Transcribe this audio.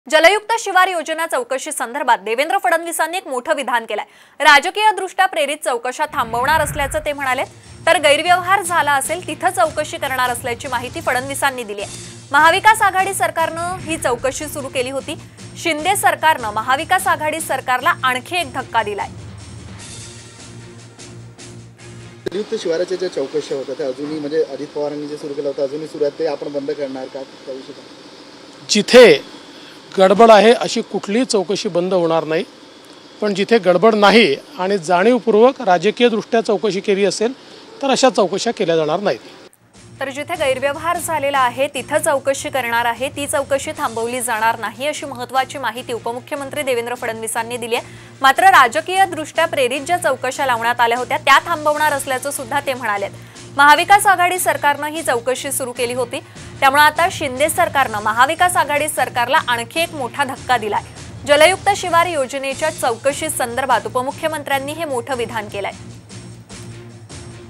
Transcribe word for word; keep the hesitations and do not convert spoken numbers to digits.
जलयुक्त शिवार योजना चौकशी संदर्भात देवेंद्र फडणवीसांनी एक मोठं विधान केलंय। राजकीय दृष्ट्या प्रेरित चौकशा थांबवणार असल्याचं ते म्हणाले। तर गैरव्यवहार झाला असेल तिथं चौकशी करणार असल्याची माहिती फडणवीसांनी दिली आहे। महाविकास आघाडी सरकारनं ही चौकशी सुरू केली होती। शिंदे सरकारनं महाविकास आघाडी सरकारला आणखी एक धक्का दिलाय। जलयुक्त शिवाराच्या ज्या चौकशा होत्या त्या अजूनही म्हणजे अजित पवारांनी जे सुरू केलं होतं अजूनही सुरू आहे, ते आपण बंद करणार का? जिथे गडबड आहे अशी कुठलीही चौकशी बंद होणार नाही, पण जिथे गडबड नाही आणि जाणीवपूर्वक राजकीय दृष्ट्या चौकशी केली असेल तर अशा चौकशा केल्या जाणार नाहीत। तर जिथे गैरव्यवहार झालेला आहे तिथे चौकशी करणार आहे, ती चौकशी थांबवली जाणार नाही अशी महत्त्वाची माहिती उपमुख्यमंत्री देवेंद्र फडणवीसांनी दिली आहे। मात्र राजकीय दृष्ट्या प्रेरित ज्या चौकशा लावण्यात आल्या होत्या त्या थांबवणार असल्याचं सुद्धा ते म्हणाले। महाविकास आघाडी सरकारनं ही चौकशी सुरू केली होती, त्यामुळे आता शिंदे सरकारनं महाविकास आघाडी सरकारला आणखी एक मोठा धक्का दिलाय। जलयुक्त शिवार योजनेच्या चौकशी संदर्भात उपमुख्यमंत्र्यांनी हे मोठं विधान केलंय।